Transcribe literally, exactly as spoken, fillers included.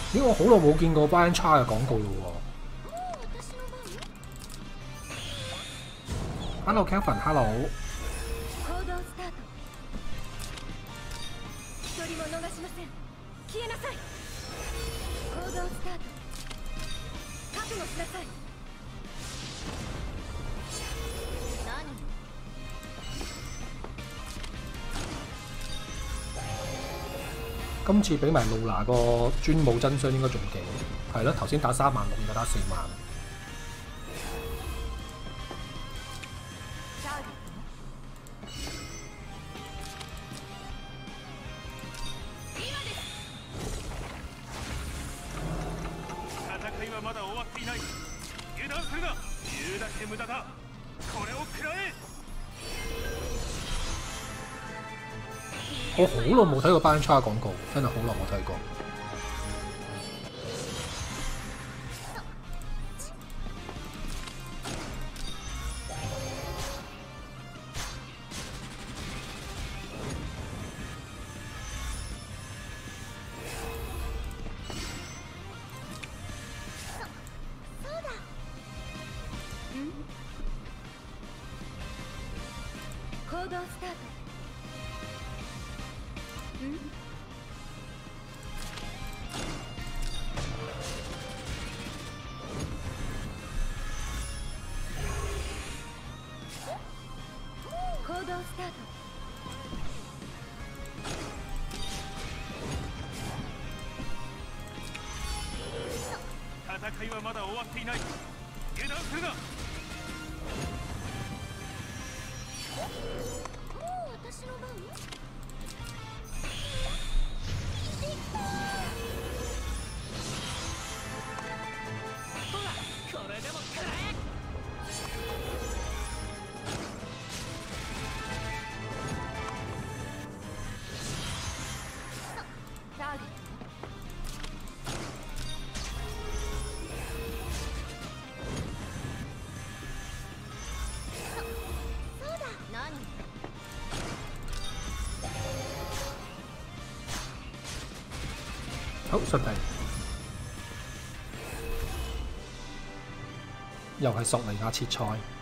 咦！我好耐冇見過 Brian Cha 嘅廣告咯喎。Hello Kelvin，Hello。今次俾埋露娜個專武真傷應該仲勁，係咯，頭先打三萬六，而家打四萬。我好耐冇睇過班差廣告，真係好耐冇睇過。戦いはまだ終わっていない。油断するな。もう私の番？ほら、これでも食らえ。ターゲット。好順利，又係索尼亞切菜。